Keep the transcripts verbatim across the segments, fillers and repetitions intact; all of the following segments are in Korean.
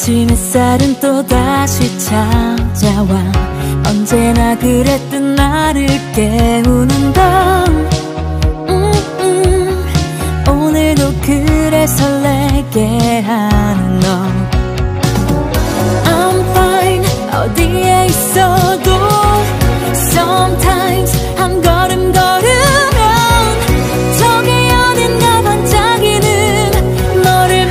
아침 햇살은 또다시 찾아와 언제나 그랬던 나를 깨우는 밤 음, 음, 오늘도 그래 설레게 하는 너 I'm fine 어디에 있어도 Sometimes 한 걸음 걸으면 저기 어딘가 반짝이는 너를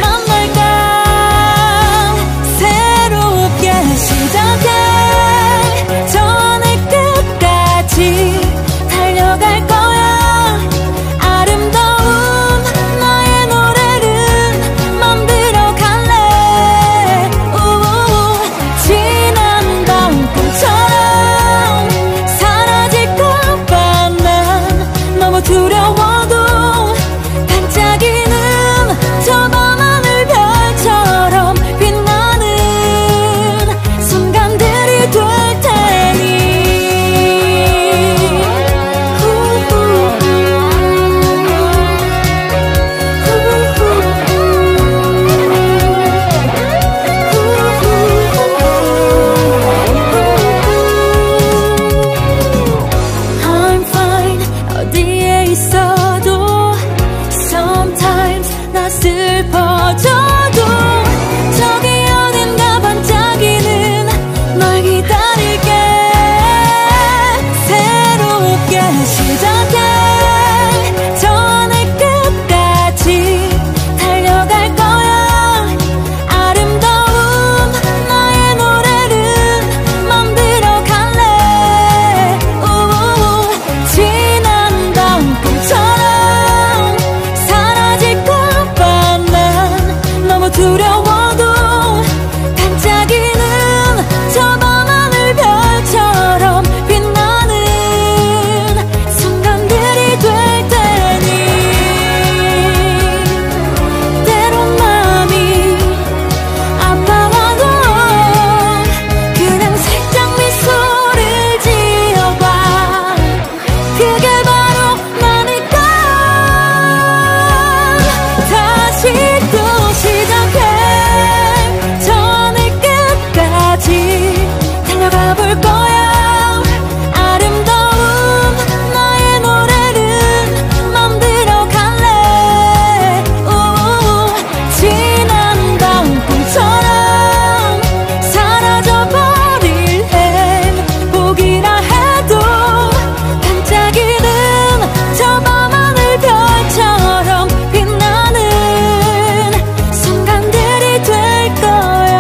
만날까 새롭게 시작해 전의 끝까지 달려갈 거야 아름다운 나의 노래를 만들어 갈래 우우 지난 밤 꿈처럼 사라질까봐 난 너무 두려워도 반짝이는 저 밤하늘 별처럼 빛나는 순간들이 될 테니 I'm fine 어디에 있어도 Sometimes 나 슬퍼져도 저기 어딘가 반짝이는 널 기다릴게 새롭게 시작해 전의 끝까지 달려갈 거야 아름다운 나의 노래를 만들어 갈래 우우 지난 밤 꿈처럼 사라질까봐 난 너무 두려워도 반짝이는 저 밤하늘 별처럼 빛나는 순간들이 될 테니 때론 마음이 아파와도 그냥 살짝 미소를 지어봐 그게 바로 나니까 다시 또 시작해 전의 끝까지 달려가 볼 거야 아름다운 나의 노래를 만들어 갈래 우우 지난 밤 꿈처럼 사라져버릴 행복이라 해도 반짝이는 저 밤하늘 별처럼 빛나는 순간들이 될 거야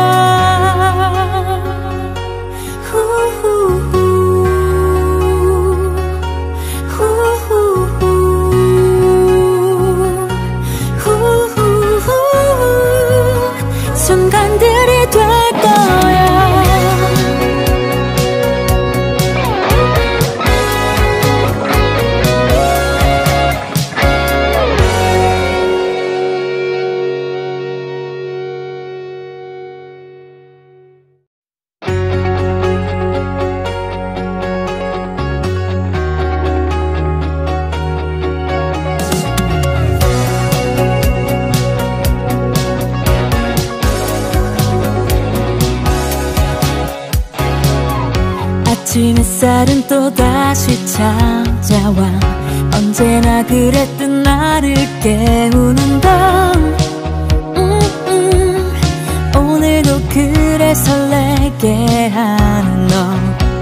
후후후 후후후 후후후 순간들이 될 거야 아침 햇살은 또다시 찾아와 언제나 그랬던 나를 깨우는 밤 음, 음, 오늘도 그래 설레게 하는 너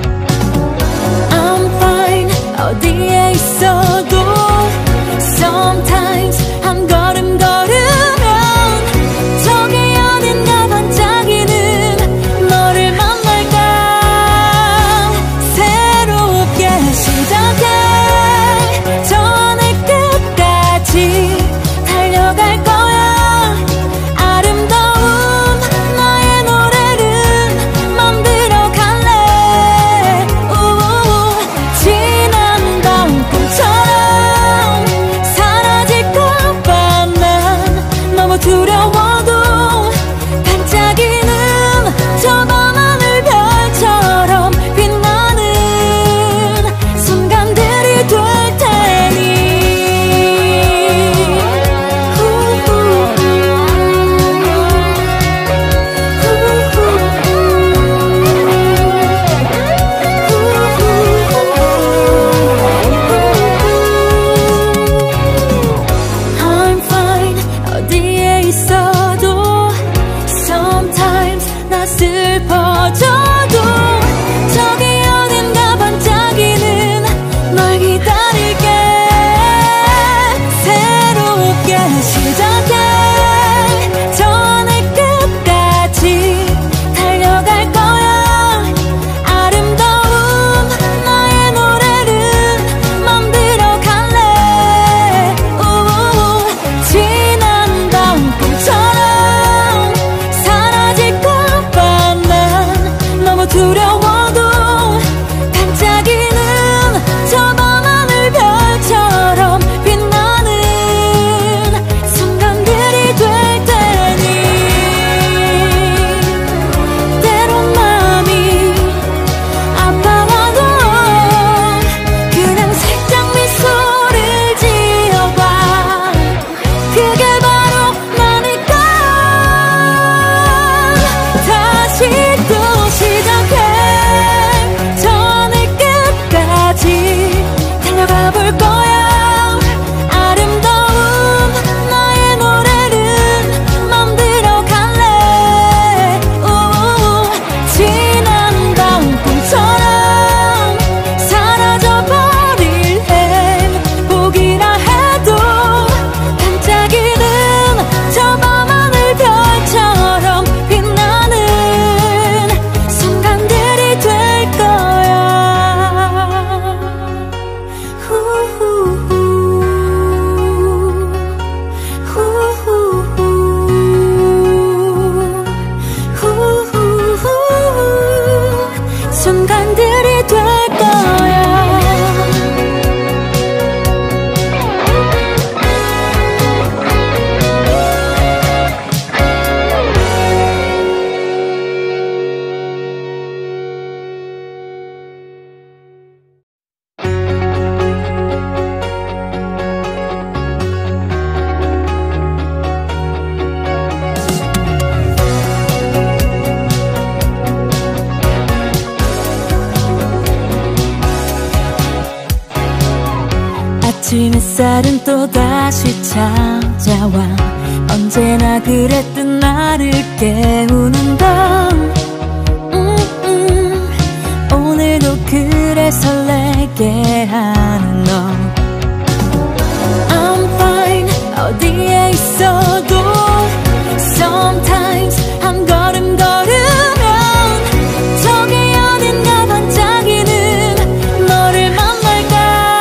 I'm fine 어디에 있어도 Sometimes 한 걸음 걸으면 저기 어딘가 반짝이는 너를 만날까 새롭게 시작해 전의 끝까지 달려갈 거야 아름다운 나의 노래를 만들어 갈래 우우 지난 밤 꿈처럼 사라질까봐 난 너무 두려워도 반짝이는 저 밤하늘 별처럼 빛나는 순간들이 될 테니 후후 햇살은 또다시 찾아와 언제나 그랬던 나를 깨우는 밤 음, 음, 오늘도 그래 설레게 하는 너 I'm fine 어디에 있어도 Sometimes 한 걸음 걸으면 저기 어딘가 반짝이는 너를 만날까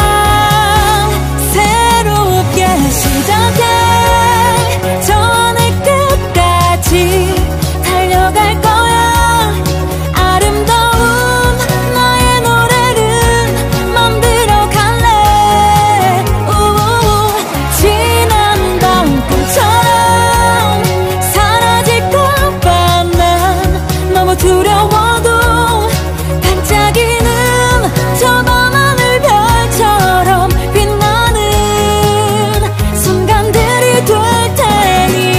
새롭게 시작해 저 하늘 끝까지 달려갈 거야 아름다운 나의 노래를 만들어 갈래 우우, 지난 밤 꿈처럼 사라질까봐 난 너무 두려워도 반짝이는 저 밤하늘 별처럼 빛나는 순간들이 될 테니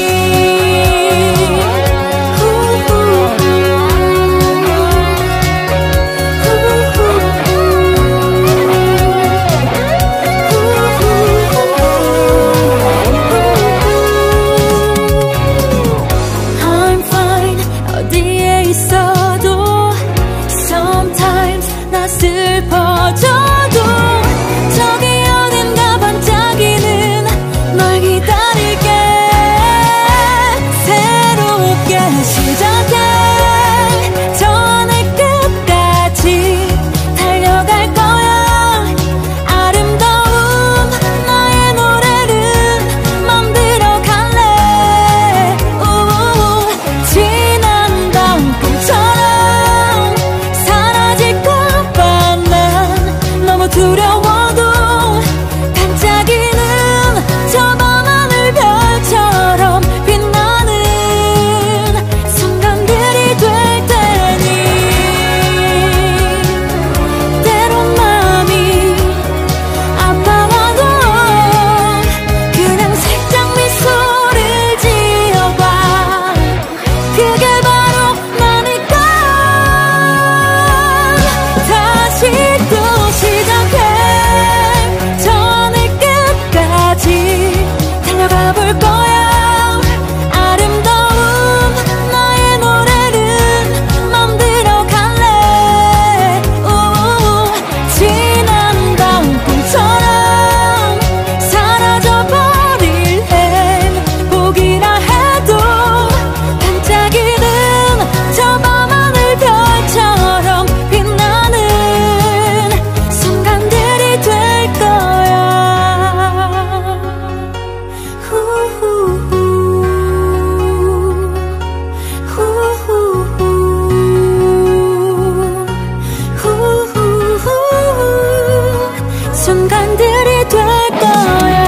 I'm fine 어디에 있어도 Sometimes 나 슬퍼져도 저기 어딘가 반짝이는 널 기다릴게 새롭게 시작해 저 하늘 끝까지 달려갈 거야 아름다운 나의 노래를 만들어 갈래 우우, 지난 밤 꿈처럼 사라질까봐 난 너무 두려워도 반짝이는 저 밤하늘 별처럼 빛나는 순간들이 될 테니 때론 마음이 아파와도 그냥 살짝 미소를 지어봐 그게 바로 나니까 다시 또 시작해 저 하늘 끝까지 달려가 볼 거야 아름다운 나의 노래를 만들어 갈래 우우, 지난 밤 꿈처럼 사라져버릴 행복이라 해도 반짝이는 저 밤하늘 별처럼 빛나는 순간들이 될 거야 후후후 후후후 후후후 순간들이 될 거야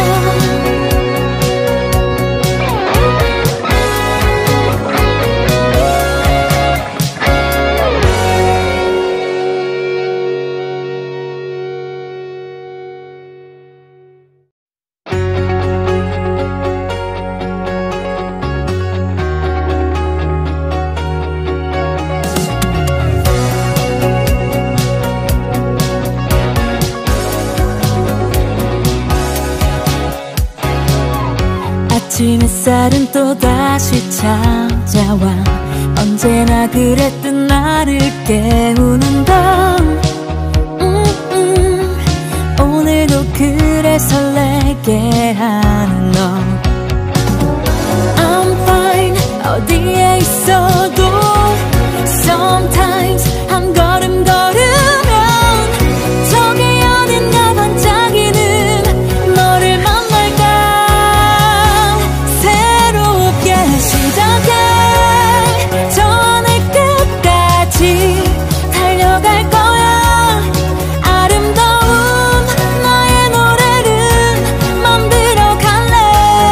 아침 햇살은 또다시 찾아와 언제나 그랬던 나를 깨우는 밤 음, 음, 오늘도 그래 설레게 하는 너 I'm fine 어디에 있어도 Sometimes 한 걸음 걸으면 저기 어딘가 반짝이는 너를 만날까 새롭게 시작해 저 하늘 끝까지 달려갈 거야 아름다운 나의 노래를 만들어 갈래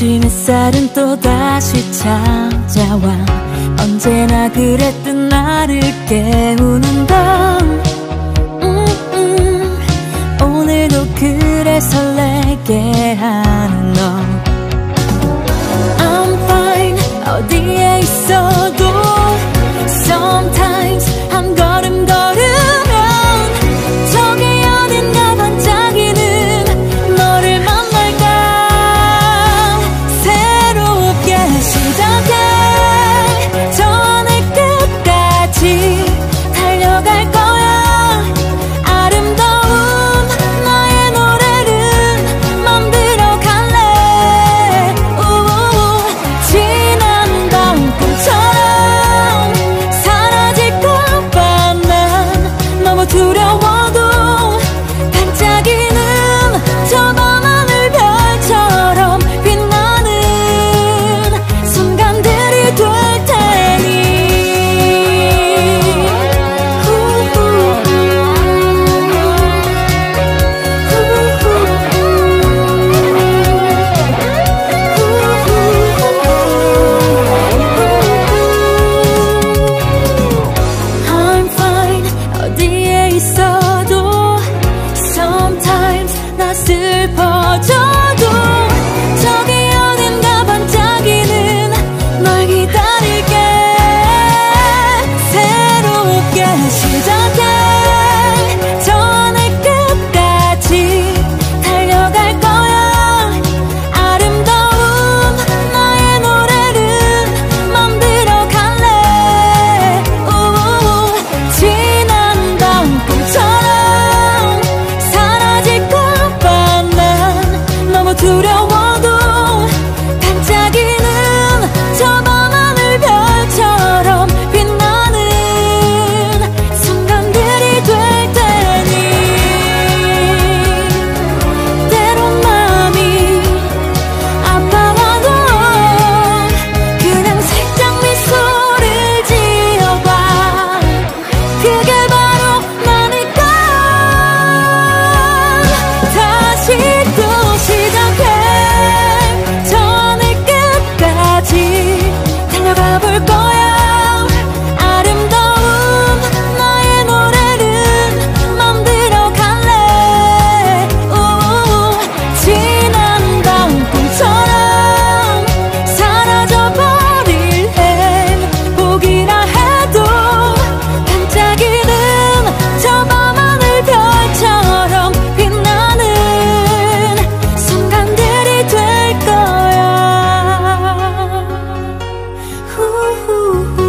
아침 햇살은 또다시 찾아와 언제나 그랬듯 나를 깨우는 밤 음, 음, 오늘도 그래 설레게 하는 너 I'm fine 어디에 있어도 Sometimes 한 걸음 걸으면 저기 어딘가 반짝이는 너를 만날까 새롭게 시작해 저 하늘 끝까지 달려갈 거야 아름다운 나의 노래를 만들어 갈래 우우 지난 밤 꿈처럼 사라질까봐 난 너무 두려워도 반짝이는 저 밤하늘 별처럼 빛나는 순간들이 될 테니 I'm fine 어디에 있어도 Sometimes 나 슬퍼져도 저기 어딘가 반짝이는 널 기다릴게 새롭게 시작해 저 하늘 끝까지 달려갈 거야 아름다운 나의 노래를 만들어 갈래 우우 지난 밤 꿈처럼 사라질까봐 난 너무 두려워도 반짝이는 저 밤하늘 별처럼 빛나는 순간들이 될 테니 때론 마음이 아파와도 그냥 살짝 미소를 지어봐 그게 바로 나니까 다시 또 시작해 저 하늘 끝까지 달려가 볼 거야 아름다운 나의 노래를 만들어 갈래 우우 지난 밤 꿈처럼 사라져버릴 행복이라 해도 반짝이는 저 밤하늘 별처럼 빛나는 순간들이 될 거야 후후후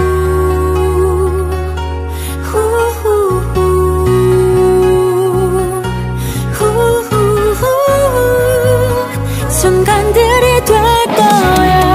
후후후 후후후 순간들이 될 거야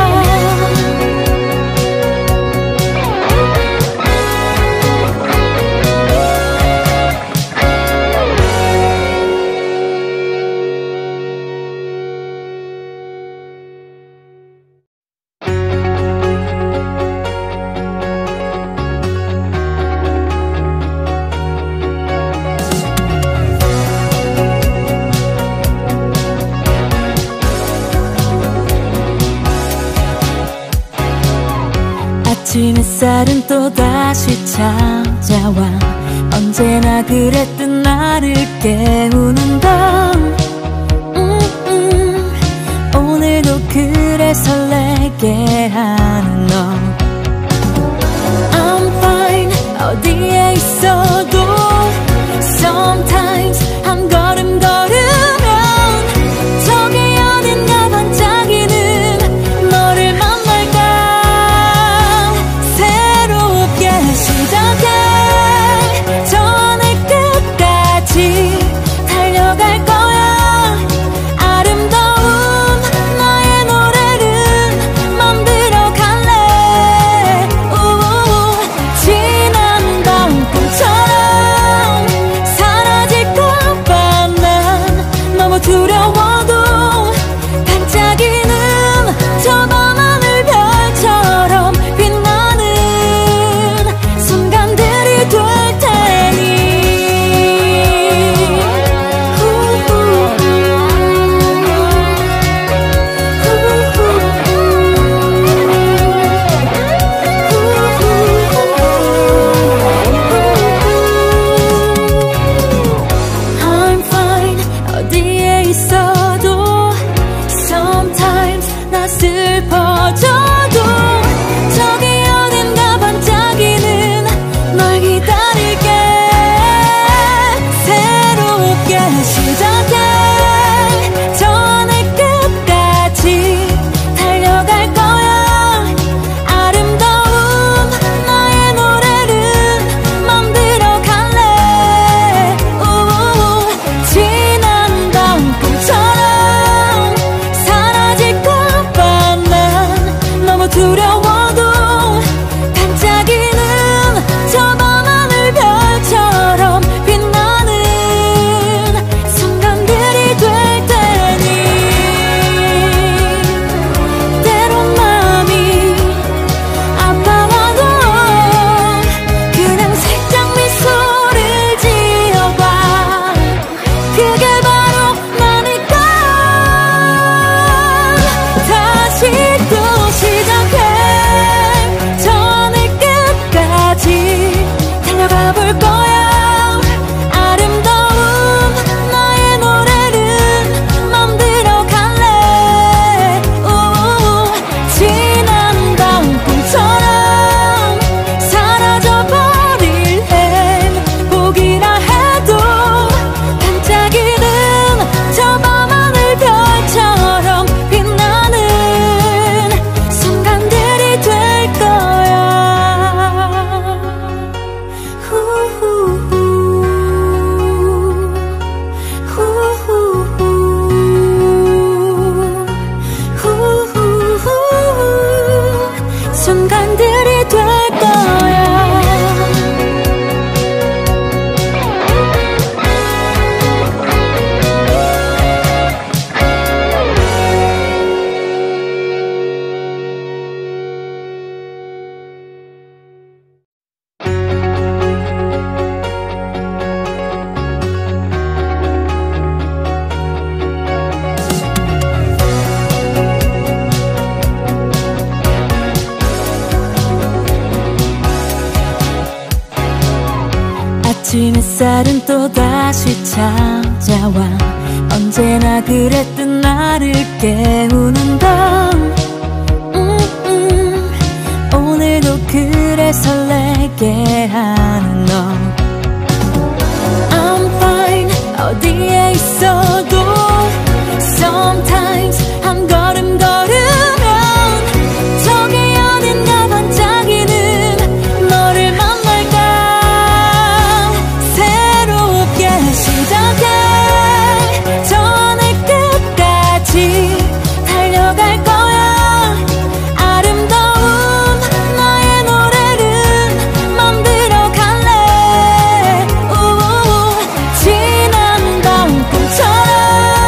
아침 햇살은 또다시 찾아와 언제나 그랬듯 나를 깨우는 밤 음, 음, 오늘도 그래 설레게 하는 너 I'm fine 어디에 있어도 Sometimes 한 걸음 걸으면 저기 어딘가 반짝이는 너를 만날까 새롭게 시작해 저 하늘 끝까지 달려갈 거야 아름다운 나의 노래를 만들어 갈래 우우 지난 밤 꿈처럼 사라질까봐 난 너무 두려워도 반짝이는 저 밤하늘 별처럼 빛나는 순간들이 될 테니 후후 후후 있어도 Sometimes 나 슬퍼져도 저기 어딘가 반짝이는 널 기다릴게. 새롭게 시작해 저 하늘 끝까지 달려갈 거야. 아름다운 나의 노래를 만들어 갈래. 우우, 지난 다음 꿈처럼 사라질까봐 난 너무 두려워도 반짝이는 저 밤하늘 별처럼 빛나는 순간들이 될 테니. 때론 마음이 아파와도 그냥 살짝 미소를 지어봐. 그게 바로 나니까. 다시 또 시작해 저 하늘 끝까지 달려가 볼 거야. 아름다운 나의 노래를 만들어 갈래. 우우, 지난 다음 꿈처럼 사라져버릴 행복이라 해도 반짝이는 저 밤하늘 별처럼 빛나는 순간들이 될 거야. 후후후, 후후후, 후후후, 순간들이 될 거야. 아침 햇살은 또다시 찾아와. 언제나 그랬듯 나를 깨우는 밤. 음, 음, 오늘도 그래 설레게 하는 너. I'm fine 어디에 있어도 Sometimes 한 걸음 걸으면 저기 어딘가 반짝이는 너를 만날까. 새롭게 시작해 저 하늘 끝까지 달려갈 거야. 아름다운 나의 노래를 만들어 갈래. 우우, 지난 다음 꿈처럼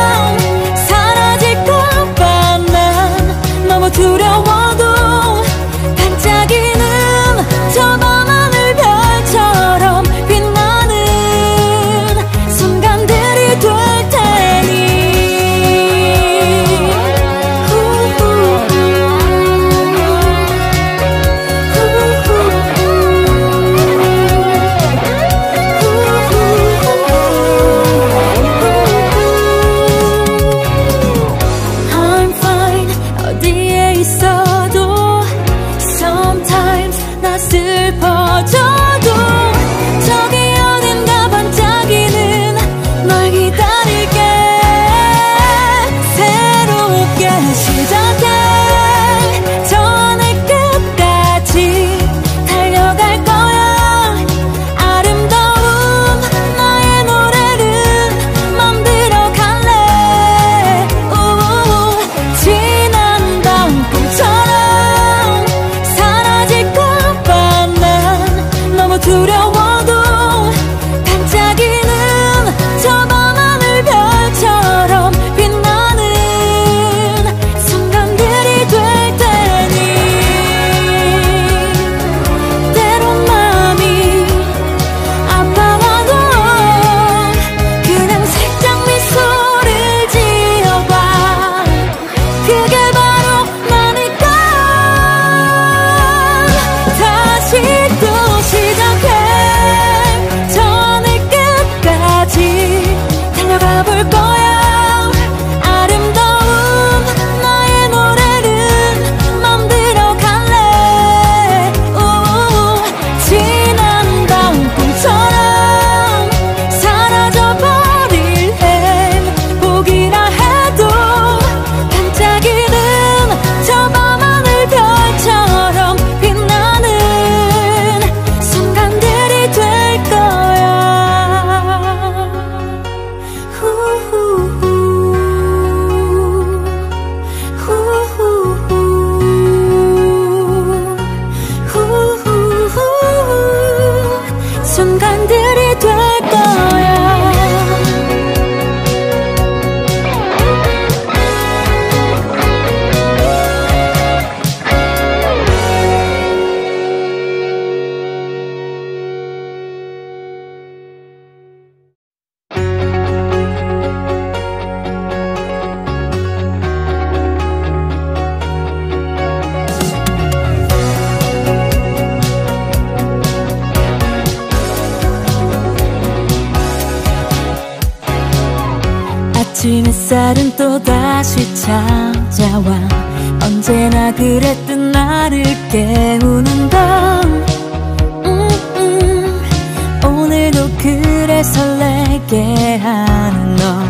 햇살은 또다시 찾아와 언제나 그랬던 나를 깨우는 밤 음, 음, 오늘도 그래 설레게 하는 너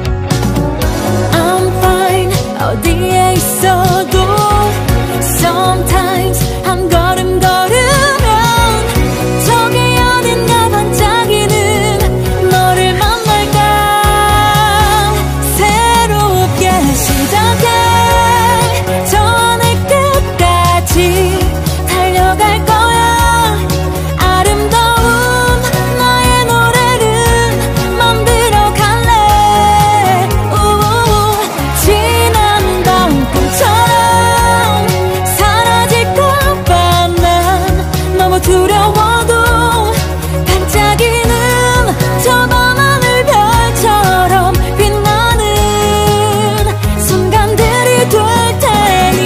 I'm fine 어디에 있어도 Sometimes 한 걸음 걸으면 저기 어딘가 반짝이는 너를 만날까 새롭게 시작해 저 하늘 끝까지 달려갈 거야 아름다운 나의 노래를 만들어 갈래 우우 지난 밤 꿈처럼 사라질까봐 난 너무 두려워도 반짝이는 저 밤하늘 별처럼 빛나는 순간들이 될 테니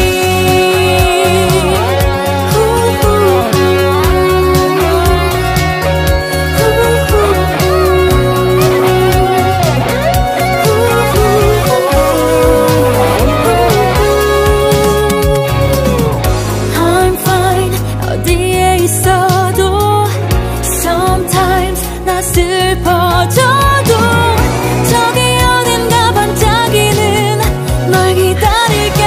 I'm fine 어디에 있어도 Sometimes 나 슬퍼져도 저기 어딘가 반짝이는 널 기다릴게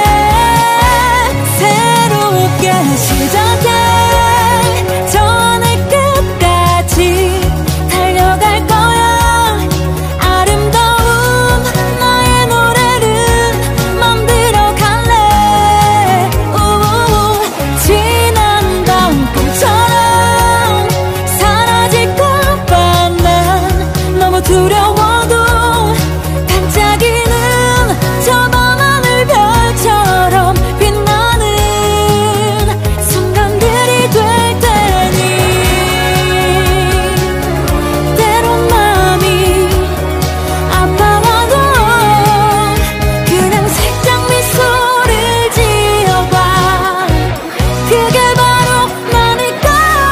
새롭게 시작해 저 하늘 끝까지 달려갈 거야 아름다운 나의 노래를 만들어 갈래 우우 지난 밤 꿈처럼 사라질까봐 난 너무 두려워도 반짝이는 저 밤하늘 별처럼 빛나는 순간들이 될 테니 때론 마음이 아파와도 그냥 살짝 미소를 지어봐 그게 바로 나니까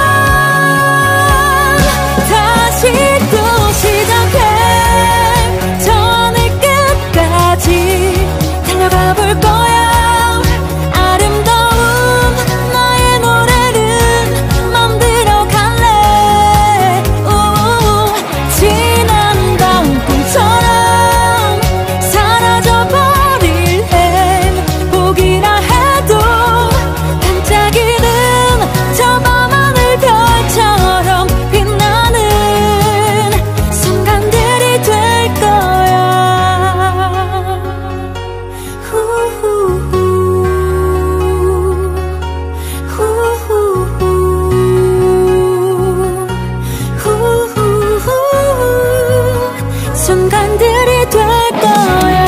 다시 또 시작해 저 하늘 끝까지 달려가 볼 거야 아름다운 나의 노래를 만들어 갈래 우우 지난 밤 꿈처럼 사라져버릴 행복이라 해도 반짝이는 저 밤하늘 별처럼 빛나는 순간들이 될 거야 후후후 후후후 후후후 순간들이 될 거야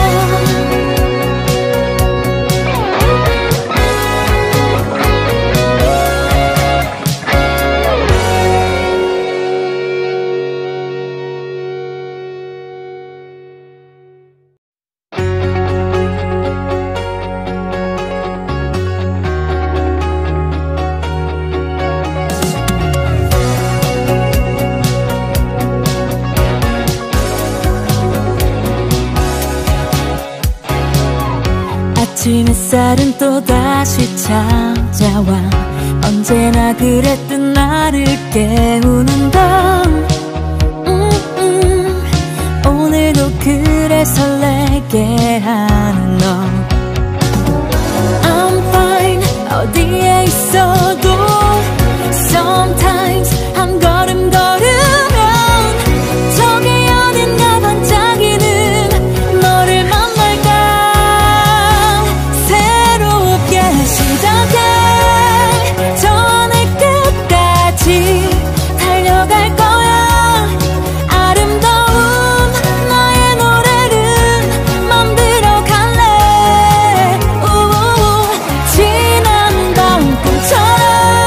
아침 햇살은 또다시 찾아와 언제나 그랬던 나를 깨우는 밤 음, 음, 오늘도 그래 설레게 하는 너 I'm fine 어디에 있어도 Sometimes 한 걸음 걸으면 저기 어딘가 반짝이는 너를 만날까 새롭게 시작해 저 하늘 끝까지 달려갈 거야 아름다운 나의 노래를 만들어 갈래 우우 지난 밤 꿈처럼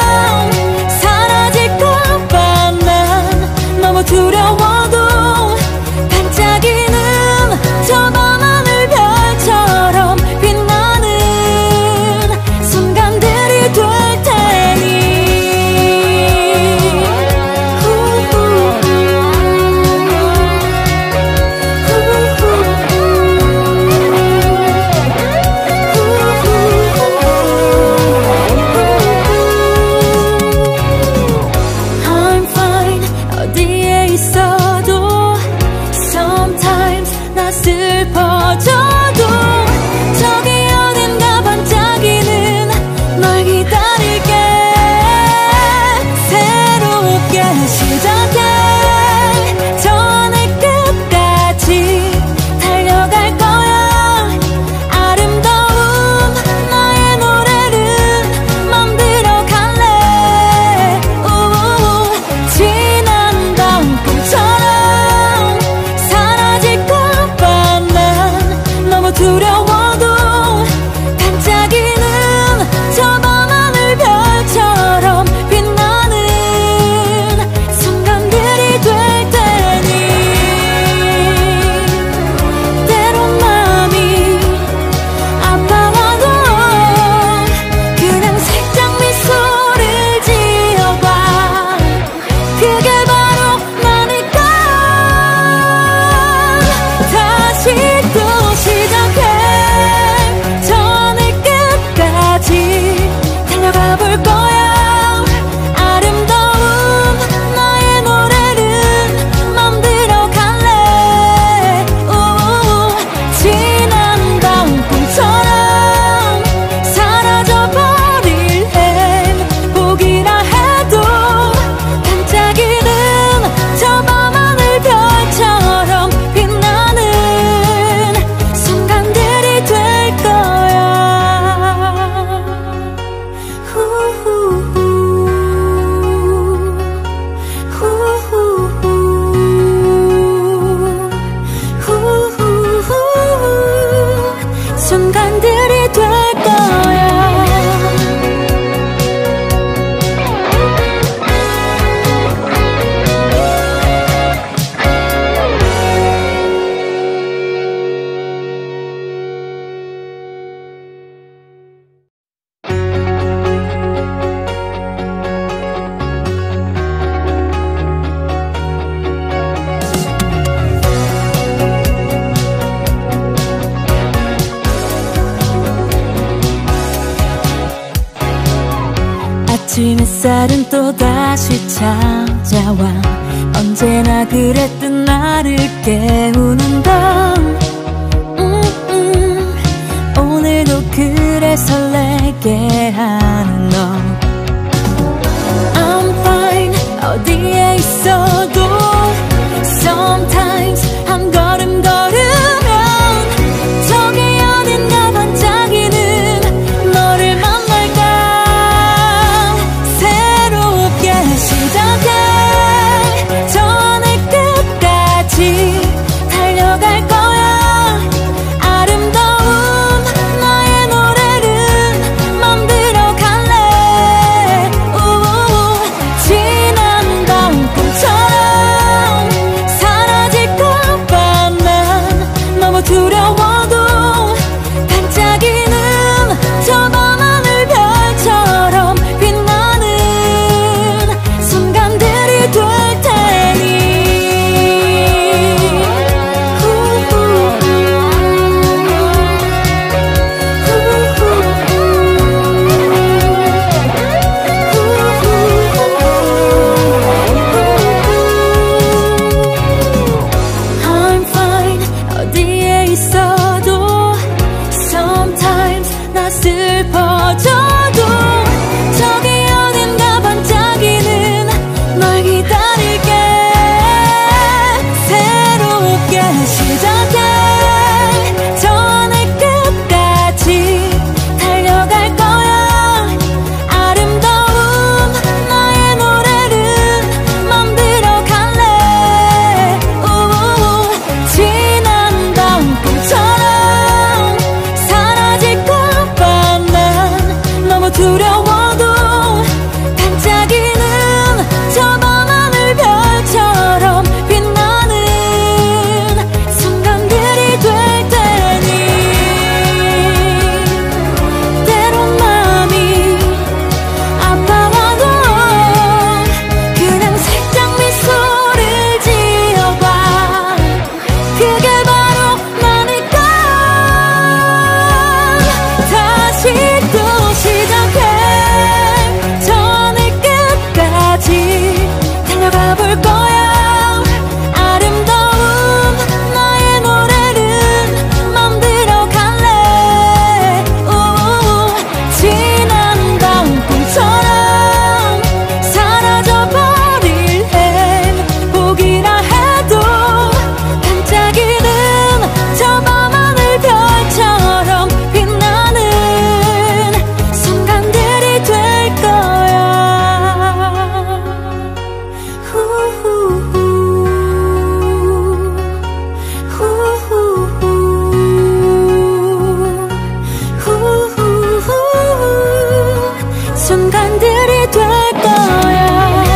햇살은 또다시 찾아와 언제나 그랬던 나를 깨우는 밤 음, 음, 오늘도 그래 설레게 하는 너 I'm fine 어디에 있어도 Sometimes 한 걸음 걸으면 저기 어딘가 반짝이는 너를 만날까 새롭게 시작해 저 내 끝까지 달려갈 거야 아름다운 나의 노래를 만들어 갈래 우우, 지난 밤 꿈처럼 사라질까봐 난 너무 두려워도 반짝이는 저 밤하늘 별처럼 빛나는 순간들이 될 테니 I'm fine 어디에 있어도 Sometimes 나 슬퍼져도 저기 어딘가 반짝이는 널 기다릴게 새롭게 시작해 저 내 끝까지 달려갈 거야 아름다운 나의 노래를 만들어 갈래 우우, 지난 밤 꿈처럼 사라질까봐 난 너무 두려워도 반짝이는 저 밤하늘 별처럼 빛나는 순간들이 될 테니 때론 마음이 아파와도 그냥 살짝 미소를 지어봐 그게 바로 나니까 다시 또 시작해 저 내 끝까지 달려가 볼 거야 아름다운 나의 노래를 만들어 갈래 우우, 지난 밤 꿈처럼 사라져버릴 행복이라 해도 반짝이는 저 밤하늘 별처럼 빛나는 순간들이 될 거야 후후후 후후후 후후후 순간들이 될 거야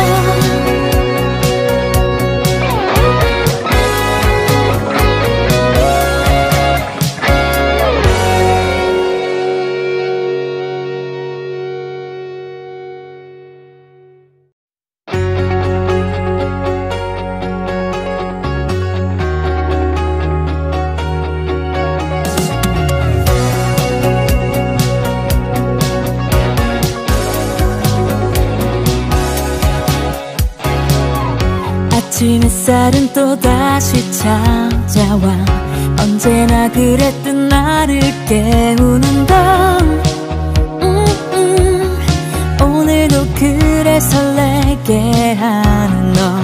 아침 햇살은 또다시 찾아와 언제나 그랬던 나를 깨우는 밤 음, 음, 오늘도 그래 설레게 하는 너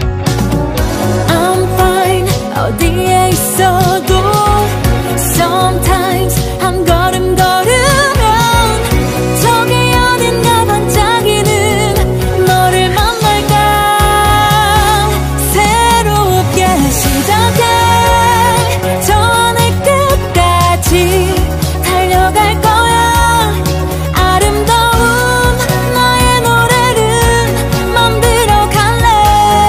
I'm fine 어디에 있어도 Sometimes 한 걸음 걸으면 저기 어딘가 반짝이는 너를 만날까 새롭게 시작해 저 내 끝까지 달려갈 거야 아름다운 나의 노래를 만들어 갈래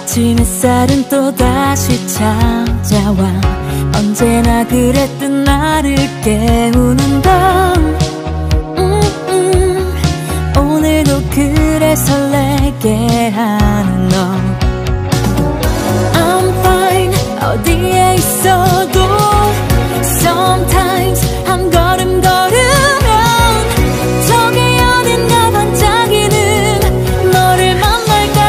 아침 햇살은 또다시 찾아와 언제나 그랬듯 나를 깨우는 밤 음, 음, 오늘도 그래 설레게 하는 너 I'm fine 어디에 있어도 Sometimes 한 걸음 걸으면 저기 어딘가 반짝이는 너를 만날까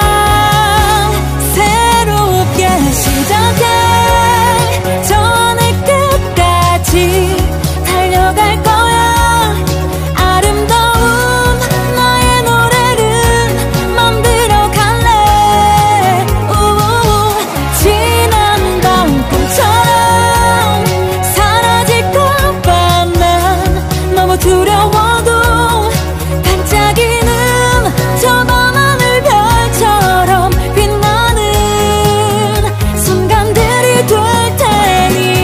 새롭게 시작해 저 내 끝까지 달려갈 거야 아름다운 나의 노래를 만들어 갈래 우우 지난 밤 꿈처럼 사라질까봐 난 너무 두려워도 반짝이는 저 밤하늘 별처럼 빛나는 순간들이 될 테니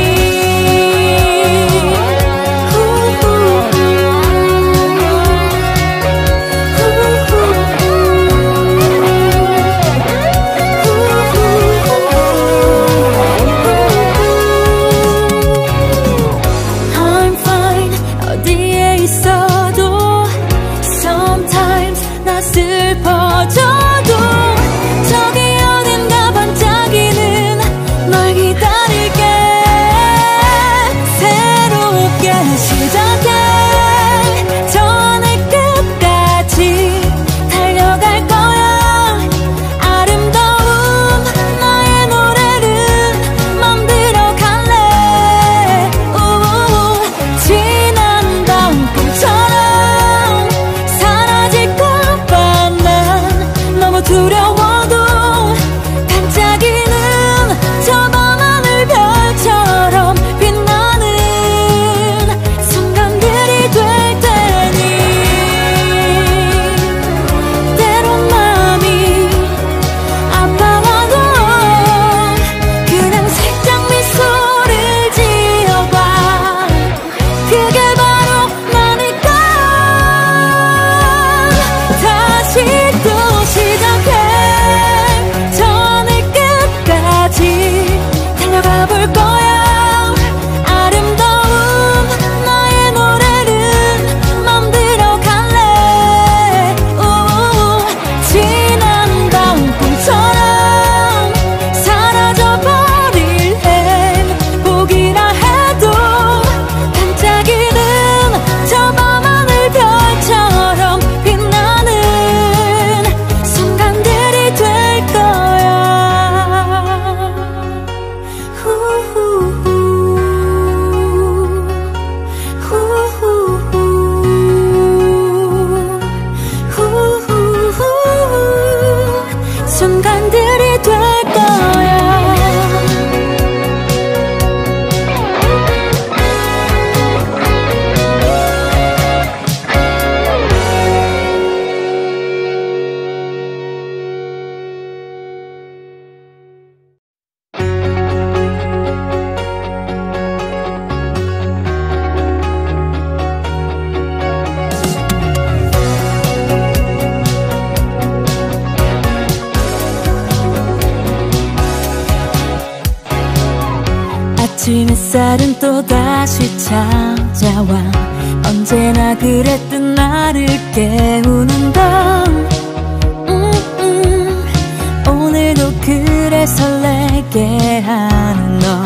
I'm fine 어디에 있어도 Sometimes 나 슬퍼져도 저기 어딘가 반짝이는 널 기다릴게 새롭게 시작해 저 내 끝까지 달려갈 거야 아름다운 나의 노래를 만들어 갈래 우우 지난 밤 꿈처럼 사라질까봐 난 너무 두려워도 반짝이는 저 밤하늘 별처럼 빛나는 순간들이 될 테니 때론 마음이 아파와도 그냥 살짝 미소를 지어봐 그게 바로 나니까 다시 또 시작해 저 내 끝까지 달려가 볼 거야 아름다운 나의 노래를 만들어 갈래 우우 지난 밤 꿈처럼 사라져버릴 행복이라 해도 반짝이는 저 밤하늘 별처럼 빛나는 순간들이 될 거야 후후후 후후후 후후후 순간들이 될 거야 아침 햇살은 또다시 찾아와 언제나 그랬듯 나를 깨우는 밤 음, 음, 오늘도 그래 설레게 하는 너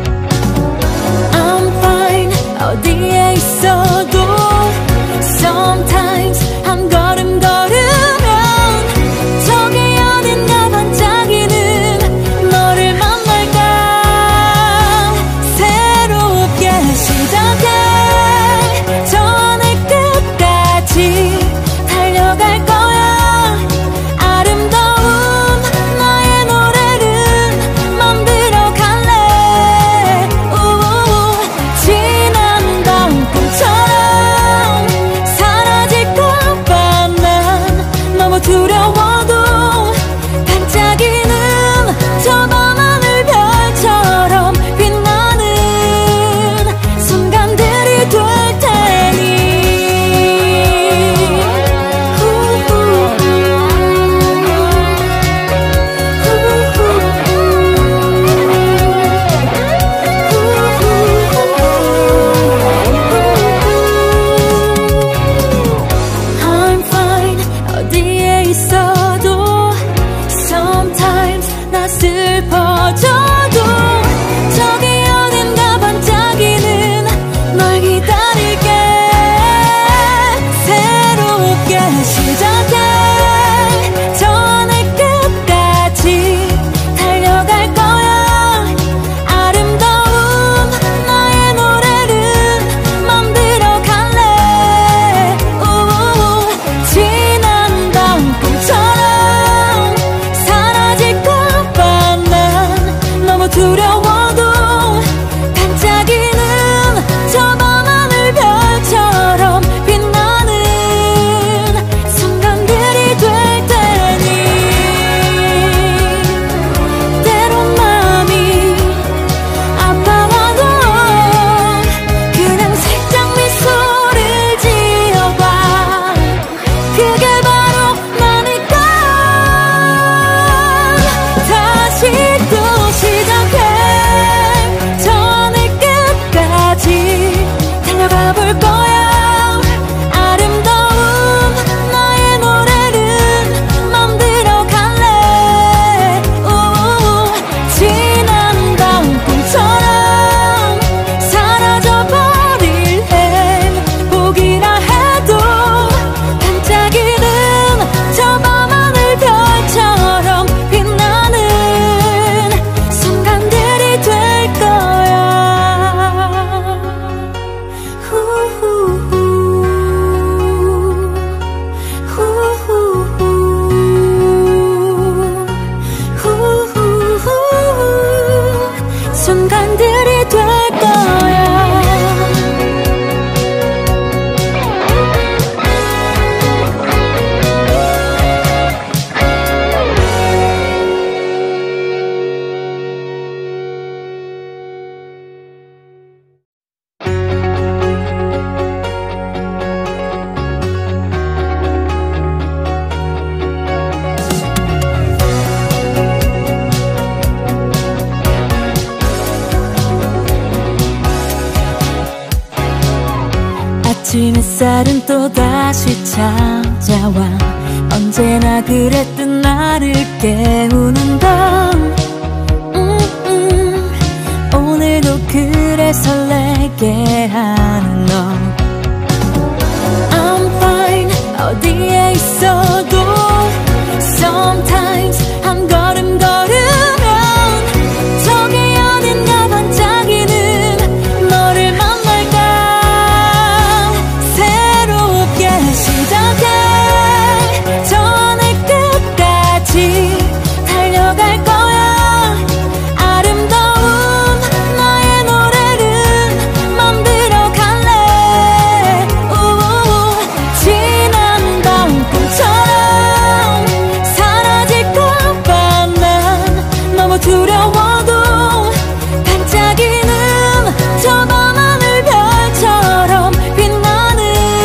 I'm fine 어디에 있어도 Sometimes 한 걸음 걸으면 저기 어딘가 반짝이는 너를 만날까 새롭게 시작해 저 내 끝까지 달려갈 거야 아름다운 나의 노래를 만들어 갈래 아침 햇살은 또다시 찾아와 언제나 그랬던 나를 깨우는 밤 음, 음, 오늘도 그래 설레게 하는 너 I'm fine 어디에 있어도 Sometimes 한 걸음 걸으면 저기 어딘가 반짝이는 너를 만날까 새롭게 시작해 저 하늘 끝까지 달려갈 거야 아름다운 나의 노래를 만들어 갈래 우우 지난 밤 꿈처럼 사라질까봐 난 너무 두려워도 반짝이는 저 밤하늘 별처럼 빛나는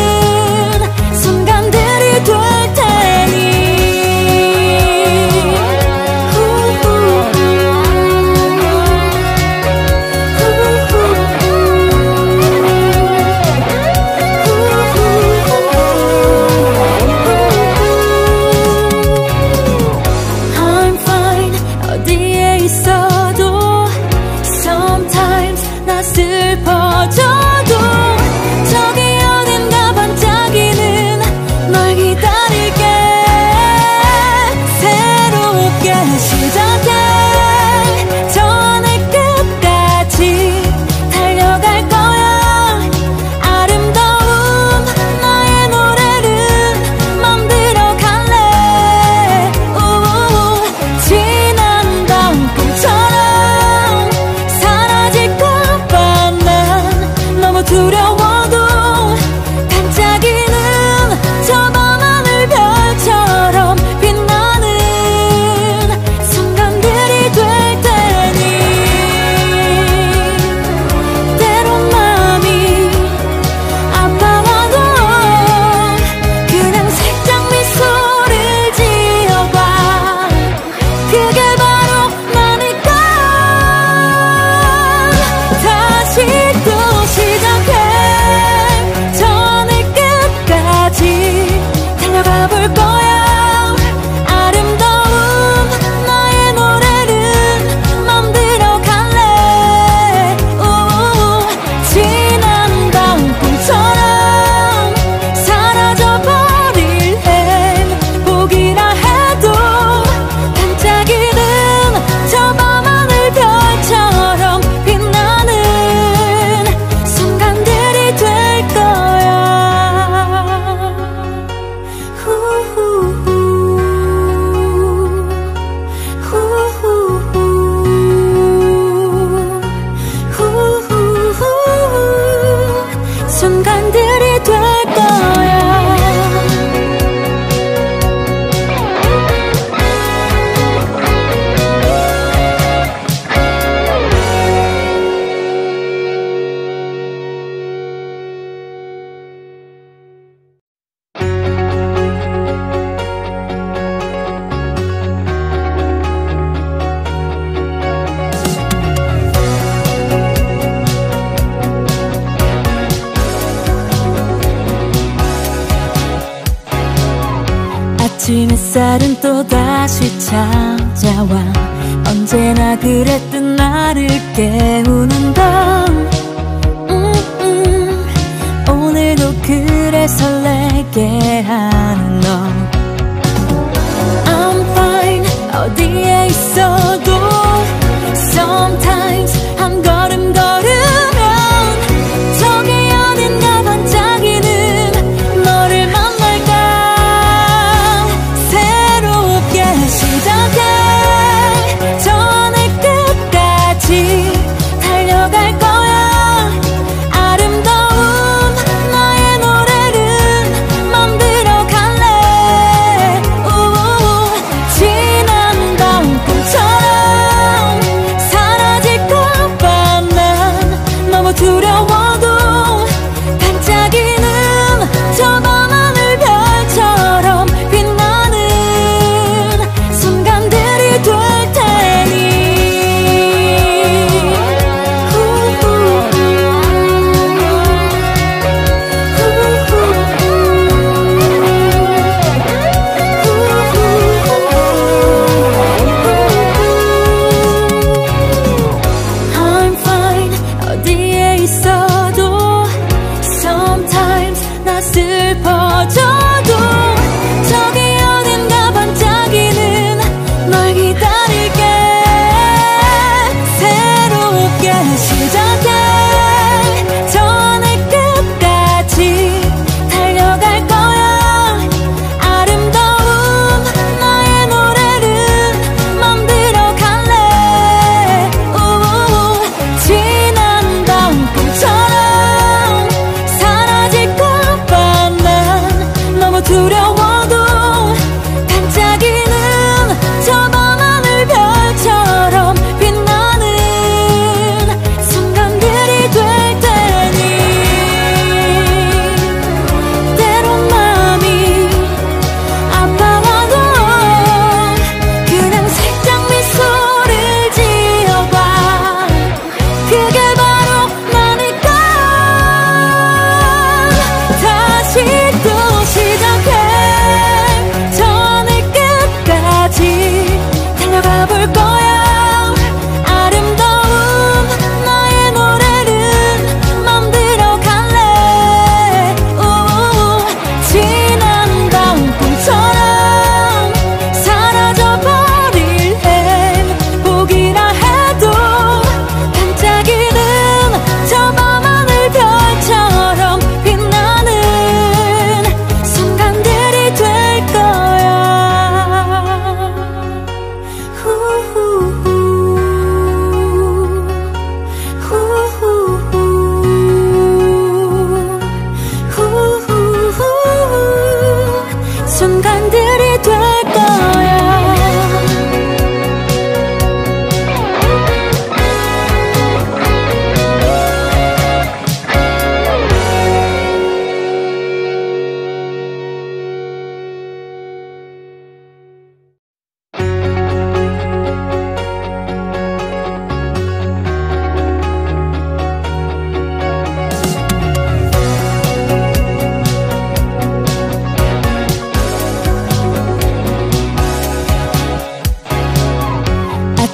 순간들이 될 테니 I'm fine 어디에 있어도 Sometimes 나 슬퍼져도 저기 어딘가 반짝이는 널 기다릴게 새롭게 시작해 저 하늘 끝까지 달려갈 거야 아름다운 나의 노래를 만들어 갈래 우우 지난 밤 꿈처럼 사라질까봐 난 너무 두려워도 반짝이는 저 밤하늘 별처럼 빛나는 순간들이 될 테니 때론 마음이 아파와도 그냥 살짝 미소를 지어봐 그게 바로 나니까 다시 또 시작해 저 하늘 끝까지 달려가 볼 거야 아름다운 나의 노래를 만들어 갈래 우우 지난 밤 꿈처럼 사라져버릴 행복이라 해도 반짝이는 저 밤하늘 별처럼 빛나는 순간들이 될 거야 후후후 후후후 후후후 순간들이 될 거야 아침 햇살은 또다시 찾아와 언제나 그랬던 나를 깨우는 밤 음, 음, 오늘도 그래 설레게 하는 너 I'm fine 어디에 있어도 Sometimes 한 걸음 걸으면 저기 어딘가 반짝이는 너를 만날까 새롭게 시작해 저 하늘 끝까지 달려갈 거야 아름다운 나의 노래를 만들어 갈래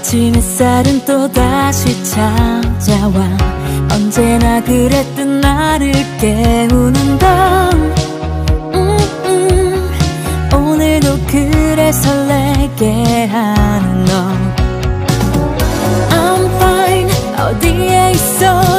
아침 햇살은 또다시 찾아와 언제나 그랬던 나를 깨우는 밤 음, 음, 오늘도 그래 설레게 하는 너 I'm fine 어디에 있어